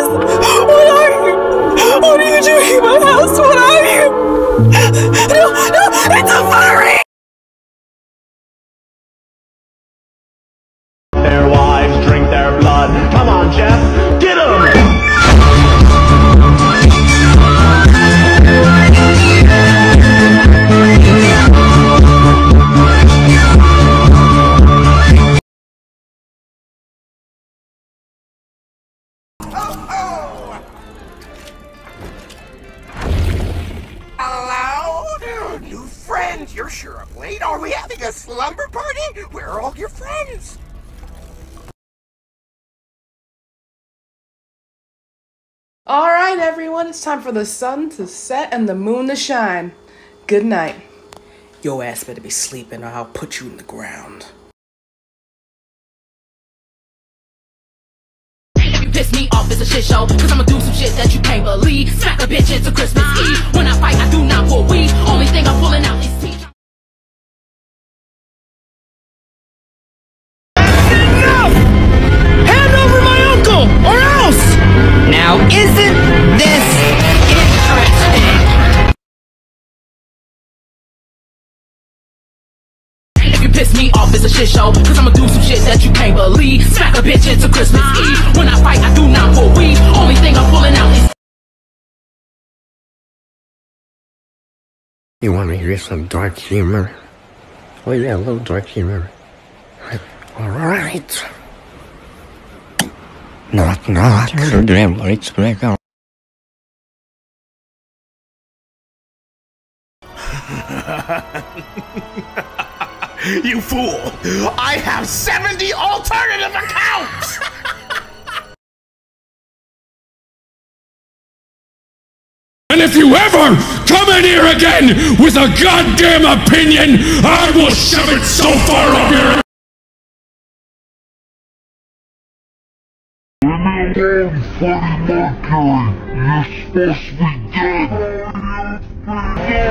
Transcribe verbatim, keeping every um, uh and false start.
What are you? What are you doing in my house? What are you? No, no, it's a furry! Their wives drink their blood. Come on, Jeff, get 'em! New friends, you're sure up late. Are we having a slumber party? Where are all your friends? Alright everyone, it's time for the sun to set and the moon to shine. Good night. Your ass better be sleeping or I'll put you in the ground. You piss me off, it's a shit show, cause I'ma do some shit that you can't believe. Smack a bitch into Christmas Eve. When I fight, I do not pull weed. Only thing I'm pulling out is teeth. That's enough! Hand over my uncle, or else! Now isn't this interesting? If you piss me off, it's a shit show, cause I'ma do some shit that you can't believe. Smack a bitch into Christmas Eve. When I fight, I do not pull weed. Only thing I'm pulling out is... You want to hear some dark humor? Oh yeah, a little dark humor. Alright. Knock knock. Turn the damn lights back on. You fool! I have seventy alternative accounts! And if you ever come in here again with a goddamn opinion, I will shove it so far up your... You're supposed to be dead.